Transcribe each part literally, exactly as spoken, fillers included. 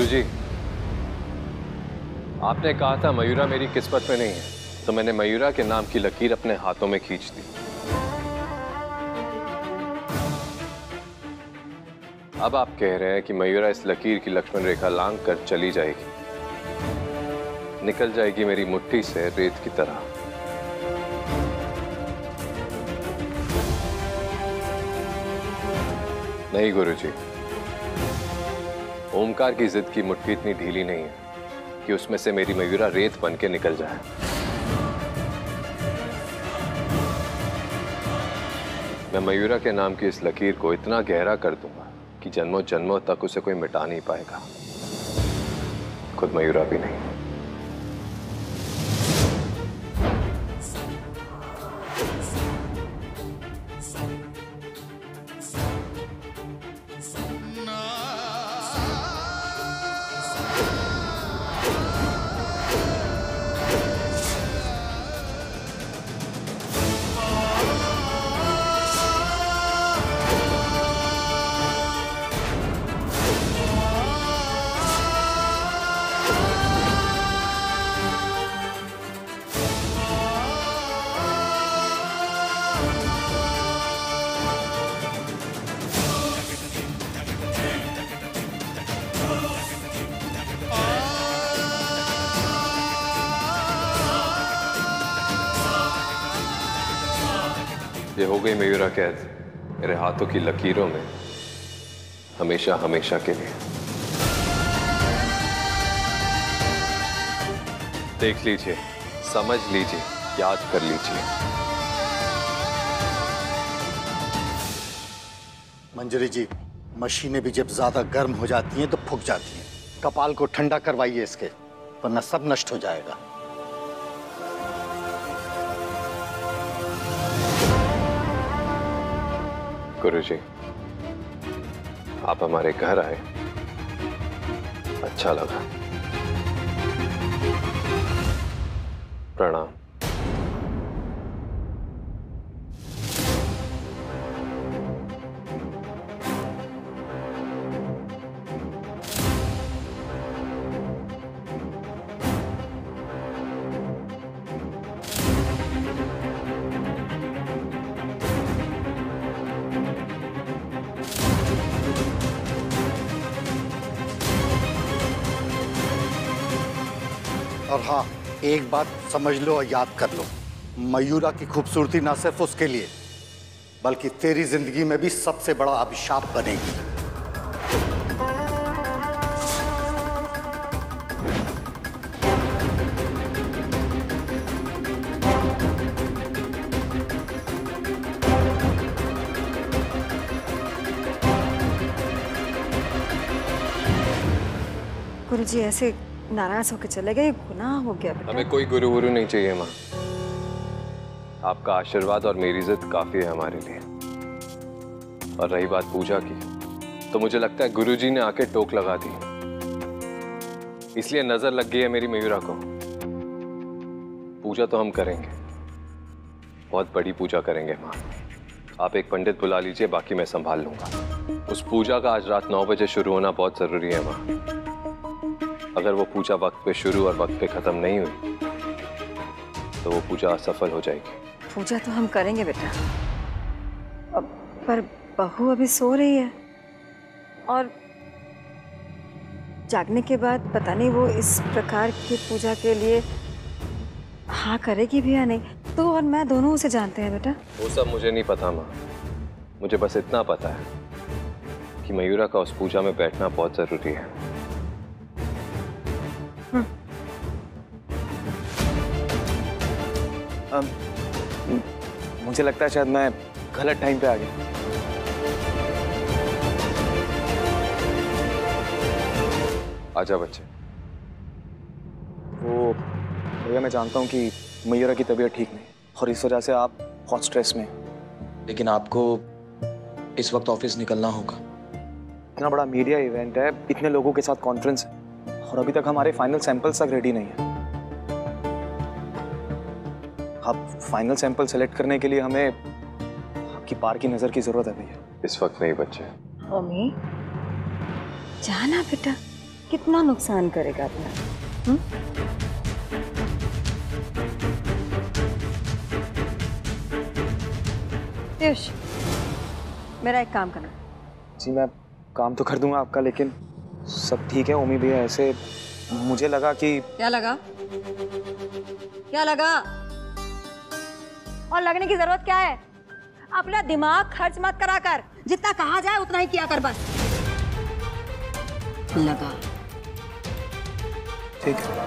गुरुजी, आपने कहा था मयूरा मेरी किस्मत में नहीं है, तो मैंने मयूरा के नाम की लकीर अपने हाथों में खींच दी। अब आप कह रहे हैं कि मयूरा इस लकीर की लक्ष्मण रेखा लांघ कर चली जाएगी, निकल जाएगी मेरी मुट्ठी से रेत की तरह। नहीं गुरुजी, ओमकार की जिद की मुट्ठी इतनी ढीली नहीं है कि उसमें से मेरी मयूरा रेत बन के निकल जाए। मैं मयूरा के नाम की इस लकीर को इतना गहरा कर दूंगा कि जन्मों जन्मों तक उसे कोई मिटा नहीं पाएगा, खुद मयूरा भी नहीं। ये हो गई मयूरा कैद मेरे हाथों की लकीरों में, हमेशा हमेशा के लिए। देख लीजिए, समझ लीजिए, याद कर लीजिए। मंजरी जी, मशीनें भी जब ज्यादा गर्म हो जाती हैं तो फूक जाती हैं। कपाल को ठंडा करवाइए इसके, वरना सब नष्ट हो जाएगा। गुरुजी, आप हमारे घर आए, अच्छा लगा। प्रणाम। और हाँ, एक बात समझ लो और याद कर लो, मयूरा की खूबसूरती ना सिर्फ उसके लिए बल्कि तेरी जिंदगी में भी सबसे बड़ा अभिशाप बनेगी। गुरुजी ऐसे नाराज होकर चले गए, गुनाह हो गया बेटा। हमें कोई गुरु वुरु नहीं चाहिए माँ, आपका आशीर्वाद और मेरी इज्जत काफी है हमारे लिए। और रही बात पूजा की, तो मुझे लगता है गुरुजी ने आके टोक लगा दी, इसलिए नजर लग गई है मेरी मयूरा को। पूजा तो हम करेंगे, बहुत बड़ी पूजा करेंगे माँ। आप एक पंडित बुला लीजिए, बाकी मैं संभाल लूंगा। उस पूजा का आज रात नौ बजे शुरू होना बहुत जरूरी है माँ। अगर वो पूजा वक्त पे शुरू और वक्त पे खत्म नहीं हुई तो वो पूजा असफल हो जाएगी। पूजा तो हम करेंगे बेटा, अब पर बहू अभी सो रही है और जागने के बाद पता नहीं वो इस प्रकार की पूजा के लिए हाँ करेगी भी या नहीं। तो और मैं दोनों उसे जानते हैं बेटा। वो सब मुझे नहीं पता माँ, मुझे बस इतना पता है कि मयूरा का उस पूजा में बैठना बहुत जरूरी है। um, मुझे लगता है शायद मैं गलत टाइम पे आ गया। आजा बच्चे। वो भैया, मैं जानता हूँ कि मयूरा की तबीयत ठीक नहीं और इस वजह से आप बहुत स्ट्रेस में, लेकिन आपको इस वक्त ऑफिस निकलना होगा। इतना बड़ा मीडिया इवेंट है, इतने लोगों के साथ कॉन्फ्रेंस है और अभी तक हमारे फाइनल सैंपल्स तक रेडी नहीं है। आप फाइनल सैंपल सेलेक्ट करने के लिए हमें आपकी पार की नजर की जरूरत है भैया। इस वक्त नहीं बच्चे। मम्मी जाना बेटा, कितना नुकसान करेगा अपना। हम्म? पीयूष, मेरा एक काम करना। जी मैं काम तो कर दूंगा आपका, लेकिन सब ठीक है ओमी भैया? ऐसे मुझे लगा कि क्या लगा? क्या लगा? और लगने की जरूरत क्या है? अपना दिमाग खर्च मत करा कर, जितना कहा जाए उतना ही किया कर बस। लगा? ठीक है।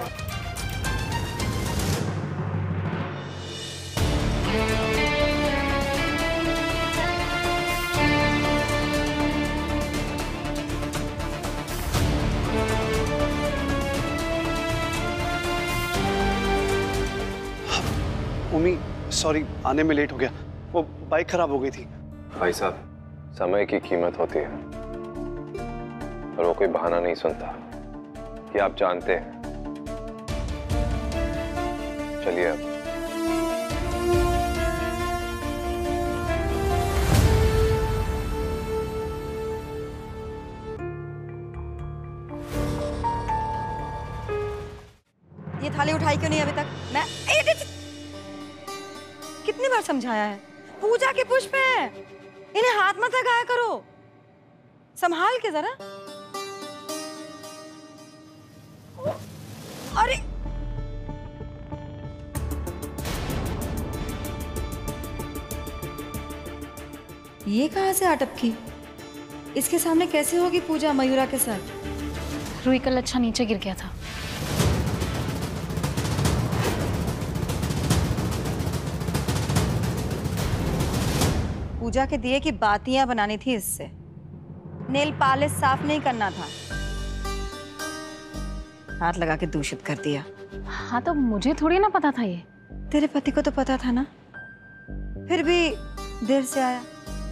उम्मी सॉरी, आने में लेट हो गया, वो बाइक खराब हो गई थी। भाई साहब, समय की कीमत होती है और वो कोई बहाना नहीं सुनता कि आप जानते हैं। चलिए अब। ये थाली उठाई क्यों नहीं अभी तक? मैं ए, ए, ए, कितनी बार समझाया है, पूजा के पुष्प हैं, इन्हें हाथ मत लगाया करो, संभाल के जरा। अरे ये कहां से अटपकी? इसके सामने कैसे होगी पूजा मयूरा के साथ? रुई का लच्छा नीचे गिर गया था। पूजा के दिए की बातियां बनानी थी इससे, नेल पॉलिश साफ नहीं करना था। हाथ लगा के दूषित कर दिया। हाँ तो मुझे थोड़ी ना पता था ये। तेरे पति को तो पता था ना, फिर भी देर से आया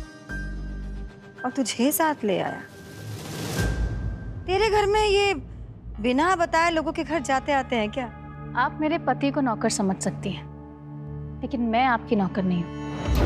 और तुझे साथ ले आया। तेरे घर में ये बिना बताए लोगों के घर जाते आते हैं क्या? आप मेरे पति को नौकर समझ सकती हैं, लेकिन मैं आपकी नौकर नहीं हूँ।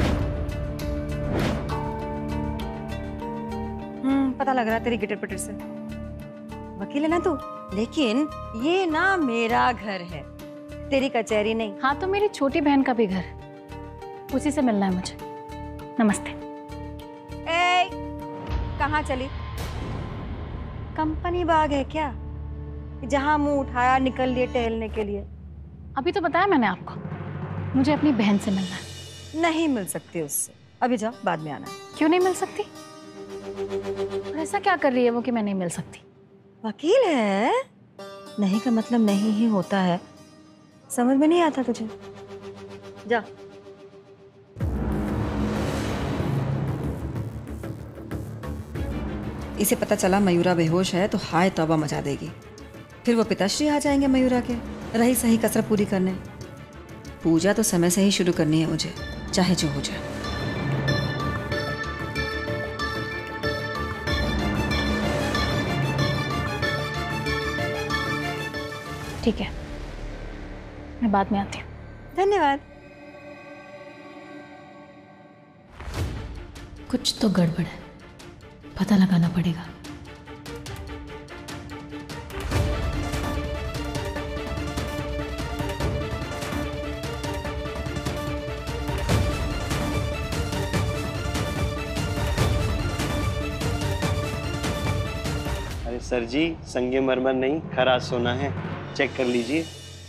हम्म पता लग रहा है तेरी गिटर पिटर से। वकील है ना तू, लेकिन ये ना मेरा घर है, तेरी कचहरी नहीं। हाँ तो मेरी छोटी बहन का भी घर, उसी से मिलना है मुझे। नमस्ते। ए, कहाँ चली? कंपनी बाग है क्या, जहाँ मुंह उठाया निकल लिए टहलने के लिए? अभी तो बताया मैंने आपको, मुझे अपनी बहन से मिलना है। नहीं मिल सकती उससे, अभी जाओ, बाद में आना। क्यों नहीं मिल सकती? और ऐसा क्या कर रही है वो कि मैं नहीं मिल सकती? वकील है, नहीं का मतलब नहीं ही होता है, समझ में नहीं आता तुझे? जा। इसे पता चला मयूरा बेहोश है तो हाय तौबा मचा देगी। फिर वो पिताश्री आ जाएंगे मयूरा के, रही सही कसरत पूरी करने। पूजा तो समय से ही शुरू करनी है मुझे, चाहे जो हो जाए। ठीक है, मैं बाद में आती हूँ। धन्यवाद। कुछ तो गड़बड़ है, पता लगाना पड़ेगा। अरे सर जी, संगमरमर नहीं, खरा सोना है, चेक कर लीजिए।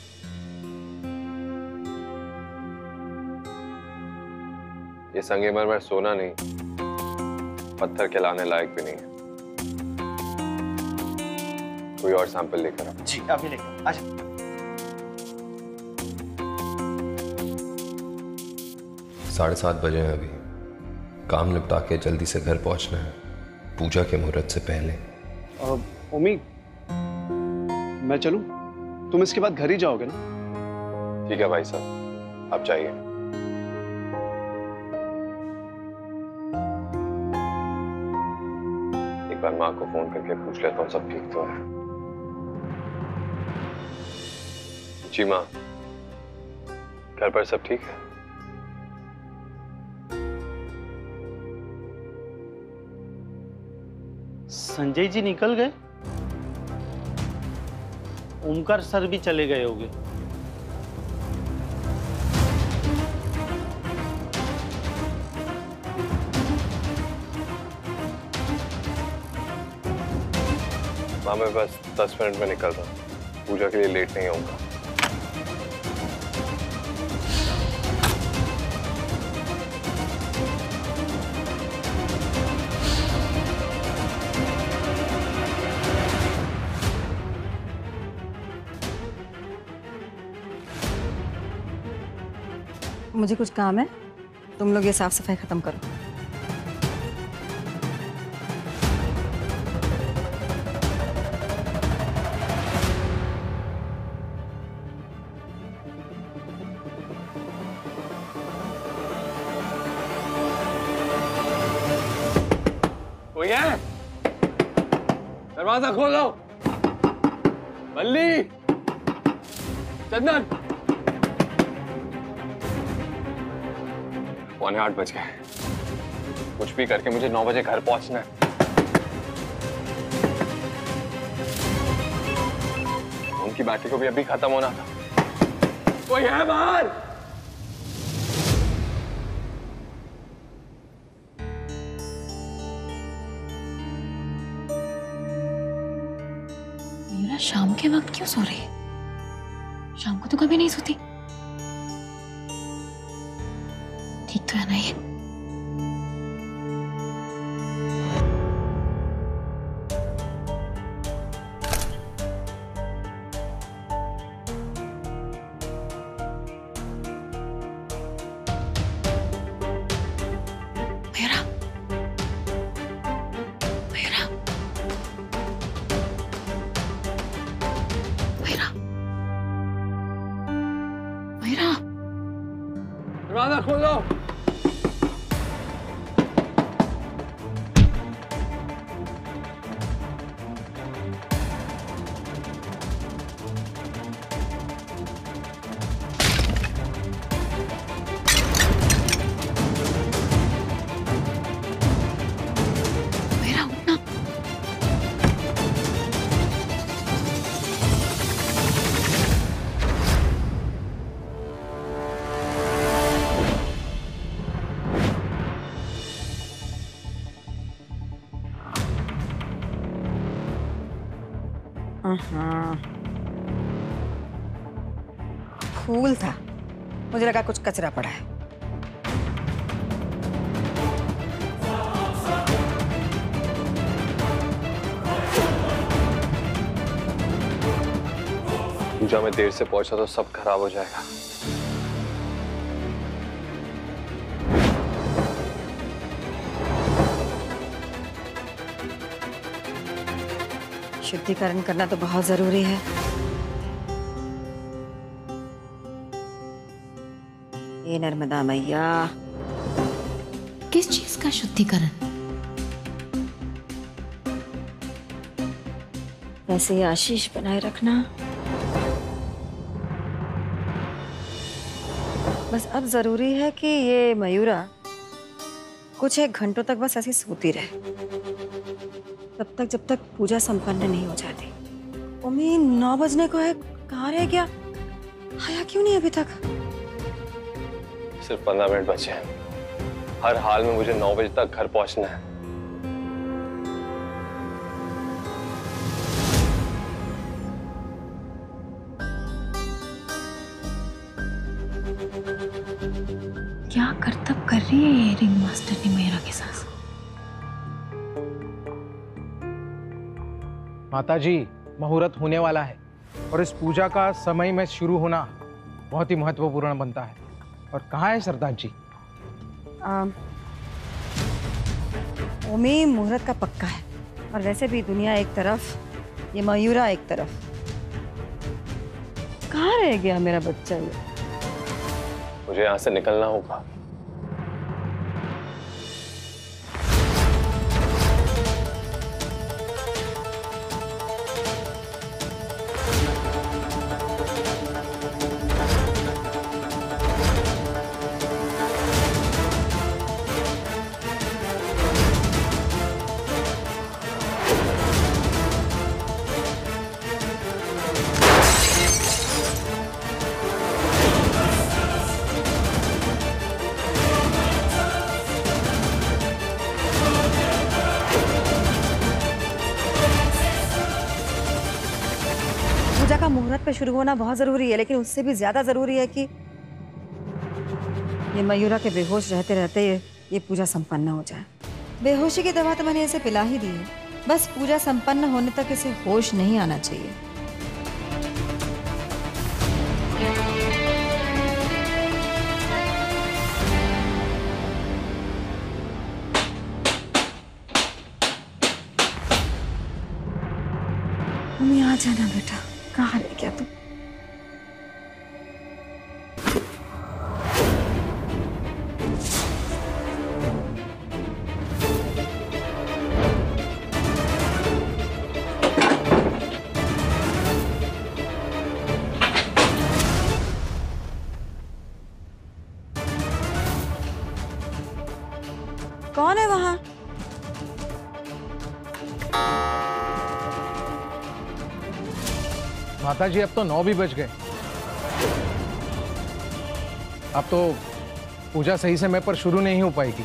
ये संगमरमर सोना नहीं, पत्थर के लाने लायक भी नहीं है। कोई और सैंपल लेकर आओ। जी अभी लेकर। अच्छा साढ़े सात बजे हैं अभी, काम निपटा के जल्दी से घर पहुंचना है पूजा के मुहूर्त से पहले। उम्मी, मैं चलूं? तुम इसके बाद घर ही जाओगे ना? ठीक है भाई साहब, आप जाइए। एक बार माँ को फोन करके पूछ लेता हूँ सब ठीक तो है। जी माँ, घर पर सब ठीक है? संजय जी निकल गए? ओमकार सर भी चले गए होंगे। माँ मैं बस दस मिनट में निकल रहा हूँ, पूजा के लिए लेट नहीं होऊंगा। मुझे कुछ काम है, तुम लोग ये साफ सफाई खत्म करो। कोई है? दरवाजा खोलो। बल्ली, चंदन। पौने आठ बज गए, कुछ भी करके मुझे नौ बजे घर पहुंचना है। उनकी बैटरी को भी अभी खत्म होना था। कोई है बाहर? मीरा शाम के वक्त क्यों सो रही है? शाम को तो कभी नहीं सोती। ठीक तो है ना ये? मेरा मेरा मेरा मेरा दरवाजा खोलो। मेरा उठना। हाँ, फूल था, मुझे लगा कुछ कचरा पड़ा है। पूजा में देर से पहुंचा तो सब खराब हो जाएगा। शुद्धिकरण करना तो बहुत जरूरी है। ये नर्मदा मैया, किस चीज का शुद्धिकरण? वैसे ये आशीष बनाए रखना। बस अब जरूरी है कि ये मयूरा कुछ एक घंटों तक बस ऐसी सोती रहे, तब तक जब तक पूजा संपन्न नहीं हो जाती। उम्मीद नौ बजने को है, कहाँ रह गया? आया क्यों नहीं अभी तक? सिर्फ पंद्रह मिनट बचे हैं। हर हाल में मुझे नौ बजे तक घर पहुंचना है। क्या करतब कर रही है ये रिंग मास्टर ने मेरा के साथ? माताजी, मुहूर्त होने वाला है और इस पूजा का समय में शुरू होना बहुत ही महत्वपूर्ण बनता है। और कहाँ है सरदार जी? उम्मीद मुहूर्त का पक्का है, और वैसे भी दुनिया एक तरफ, ये मयूरा एक तरफ। कहाँ रह गया मेरा बच्चा? ये मुझे यहाँ से निकलना होगा। पूजा का मुहूर्त पे शुरू होना बहुत जरूरी है, लेकिन उससे भी ज्यादा जरूरी है कि ये मयूरा के बेहोश रहते रहते ये, ये पूजा संपन्न हो जाए। बेहोशी की दवा तो मैंने इसे पिला ही दी है, बस पूजा संपन्न होने तक इसे होश नहीं आना चाहिए। मम्मी आ जाना बेटा, कहाँ रह गया तू? कौन है वहां? माता जी, अब तो नौ भी बज गए। अब तो पूजा सही समय पर शुरू नहीं हो पाएगी।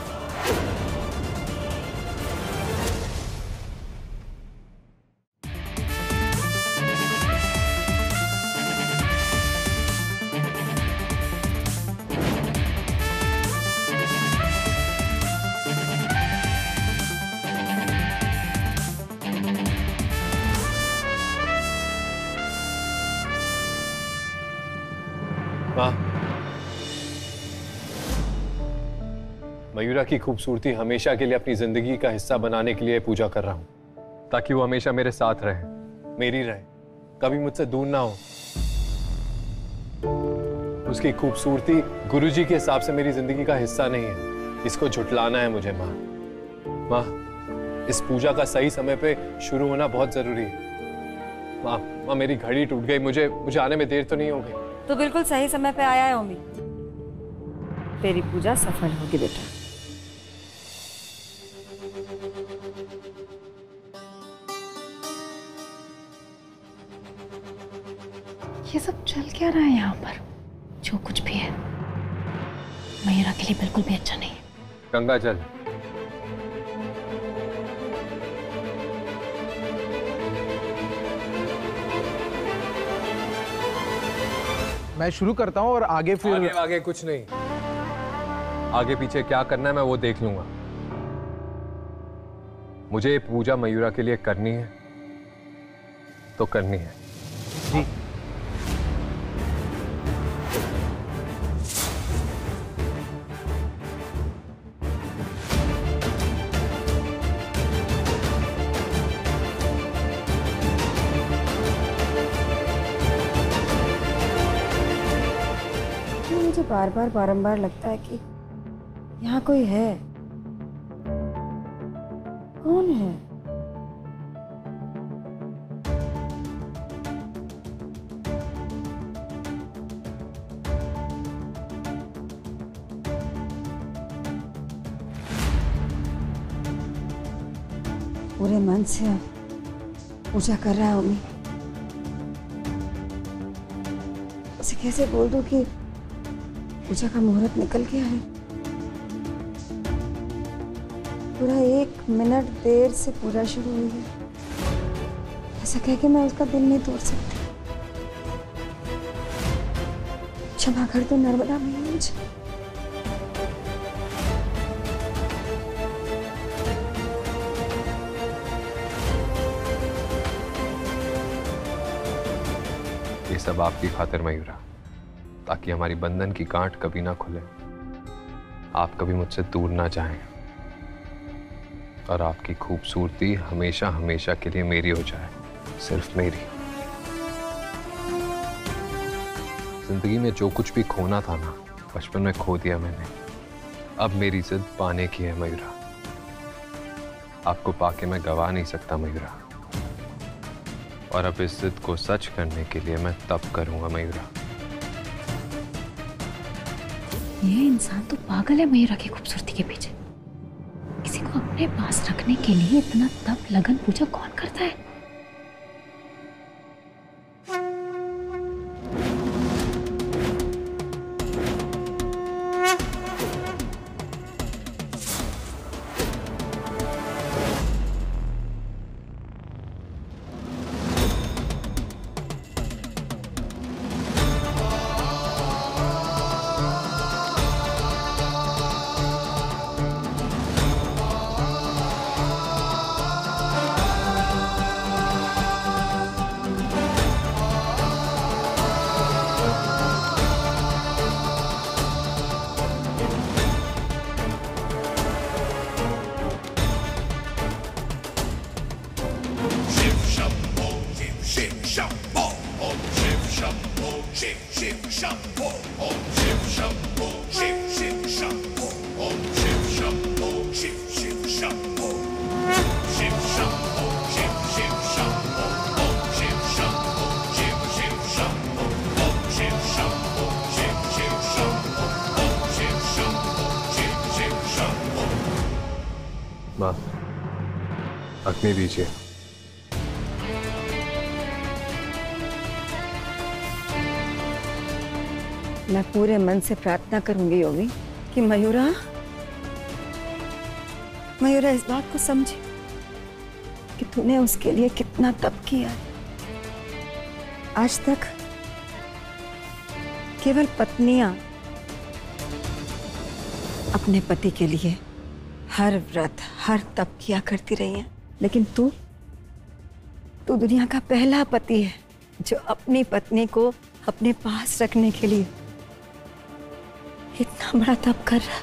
माँ, मयूरा की खूबसूरती हमेशा के लिए अपनी जिंदगी का हिस्सा बनाने के लिए पूजा कर रहा हूं, ताकि वो हमेशा मेरे साथ रहे, मेरी रहे, कभी मुझसे दूर ना हो। उसकी खूबसूरती गुरुजी के हिसाब से मेरी जिंदगी का हिस्सा नहीं है, इसको झुटलाना है मुझे। माँ माँ इस पूजा का सही समय पे शुरू होना बहुत जरूरी है। माँ माँ मेरी घड़ी टूट गई, मुझे मुझे आने में देर तो नहीं हो गई? तो बिल्कुल सही समय पे आया है ओमी, तेरी पूजा सफल होगी बेटा। ये सब चल क्या रहा है यहाँ पर? जो कुछ भी है मयूरा के लिए बिल्कुल भी अच्छा नहीं है। गंगा जल। मैं शुरू करता हूँ और आगे फिर आगे, आगे कुछ नहीं, आगे पीछे क्या करना है मैं वो देख लूंगा। मुझे ये पूजा मयूरा के लिए करनी है तो करनी है। जी। मुझे बार बार बारंबार लगता है कि यहाँ कोई है। कौन है? पूरे मन से पूजा कर रहा है ओमी। उसे कैसे बोल दूं कि पूजा का मुहूर्त निकल गया है? पूरा एक मिनट देर से पूजा शुरू हुई है। ऐसा कह के मैं उसका दिल नहीं तोड़ सकती। क्षमा कर दो नर्मदा मैया मुझे। ये सब आपकी खातिर मयूरा, ताकि हमारी बंधन की गांठ कभी ना खुले, आप कभी मुझसे दूर ना जाएं और आपकी खूबसूरती हमेशा हमेशा के लिए मेरी हो जाए, सिर्फ मेरी। जिंदगी में जो कुछ भी खोना था ना, बचपन में खो दिया मैंने। अब मेरी जिद पाने की है मयूरा। आपको पाके मैं गवा नहीं सकता मयूरा, और अब इस जिद को सच करने के लिए मैं तब करूंगा मयूरा। ये इंसान तो पागल है मयूरा की खूबसूरती के पीछे। किसी को अपने पास रखने के लिए इतना तप लगन पूजा कौन करता है? शंभो ओम शिव शंभो शिव शिव शंभो ओम शिव शंभो शिव शिव शंभो ओम शिव शंभो शिव शिव शंभो शिव शंभो शिव शिव शंभो ओम शिव शंभो शिव शिव शंभो ओम शिव शंभो शिव शिव शंभो ओम शिव शंभो शिव शिव शंभो। माँ, अग्नि दीजिए। मैं पूरे मन से प्रार्थना करूंगी योगी कि मयूरा मयूरा इस बात को समझे कि तूने उसके लिए कितना तप किया है। आज तक केवल पत्नियां अपने पति के लिए हर व्रत हर तप किया करती रही हैं, लेकिन तू तू दुनिया का पहला पति है जो अपनी पत्नी को अपने पास रखने के लिए इतना बड़ा तप कर रहा है।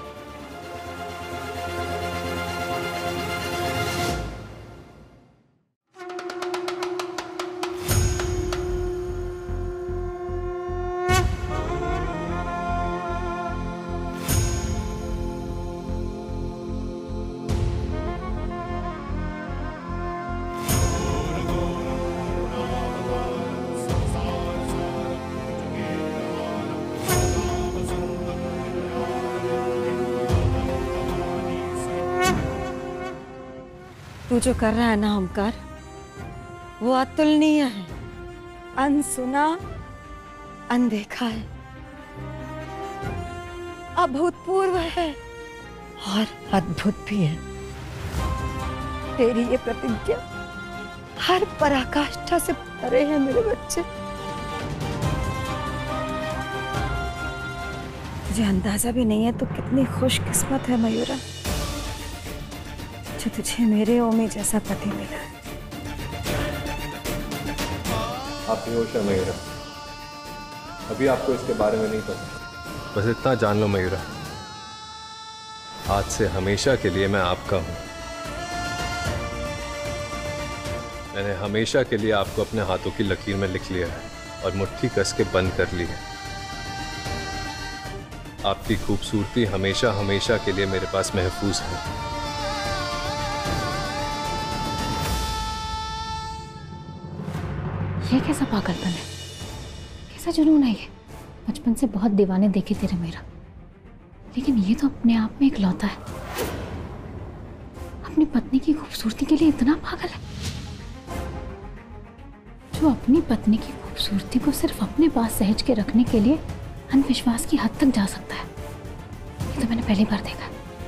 तू जो कर रहा है ना ओमकार, वो अतुलनीय है, अनसुना, अनदेखा है, अभूतपूर्व है और अद्भुत भी है। तेरी ये प्रतिज्ञा हर पराकाष्ठा से परे है मेरे बच्चे। तुझे अंदाजा भी नहीं है तो कितनी खुशकिस्मत है मयूरा जो तुझे मेरे ओमी जैसा पति मिला है। आप बेहोश है मयूरा, अभी आपको इसके बारे में नहीं पता। बस इतना जान लो मयूरा, आज से हमेशा के लिए मैं आपका हूं। मैंने हमेशा के लिए आपको अपने हाथों की लकीर में लिख लिया है और मुट्ठी कस के बंद कर ली है। आपकी खूबसूरती हमेशा हमेशा के लिए मेरे पास महफूज है। ये कैसा पागलपन है, कैसा जुनून है ये? बचपन से बहुत दीवाने देखे तेरे मेरा, लेकिन ये तो अपने आप में इकलौता है। अपनी पत्नी की खूबसूरती के लिए इतना पागल है, जो अपनी पत्नी की खूबसूरती को सिर्फ अपने पास सहज के रखने के लिए अंधविश्वास की हद तक जा सकता है। ये तो मैंने पहली बार देखा।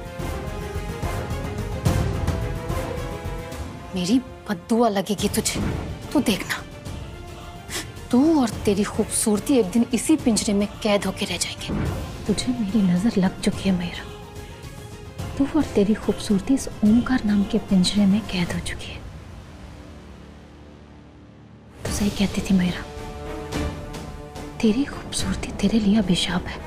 मेरी बद्दुआ लगेगी तुझे, तू देखना। तू और तेरी खूबसूरती एक दिन इसी पिंजरे में कैद होके रह जाएंगे। तुझे मेरी नजर लग चुकी है मयूरा। तू और तेरी खूबसूरती इस ओमकार नाम के पिंजरे में कैद हो चुकी है। तो सही कहती थी मयूरा, तेरी खूबसूरती तेरे लिए अभिशाप है।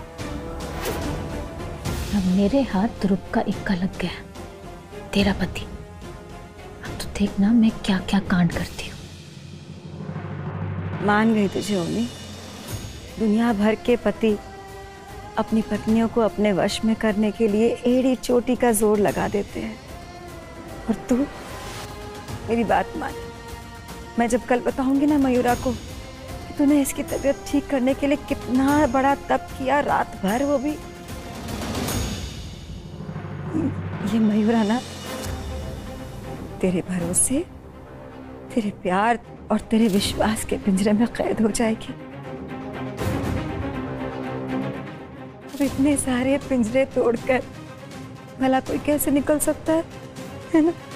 अब मेरे हाथ ध्रुव का इक्का लग गया, तेरा पति। अब तो देखना मैं क्या क्या कांड करती हूँ। मान गई तुझे ओमी। दुनिया भर के पति अपनी पत्नियों को अपने वश में करने के लिए एड़ी चोटी का जोर लगा देते हैं, और तू मेरी बात मान। मैं जब कल बताऊंगी ना मयूरा को कि तूने इसकी तबीयत ठीक करने के लिए कितना बड़ा तप किया, रात भर, वो भी ये मयूरा ना तेरे भरोसे, तेरे प्यार और तेरे विश्वास के पिंजरे में कैद हो जाएगी। अब इतने सारे पिंजरे तोड़कर भला कोई कैसे निकल सकता है, है ना?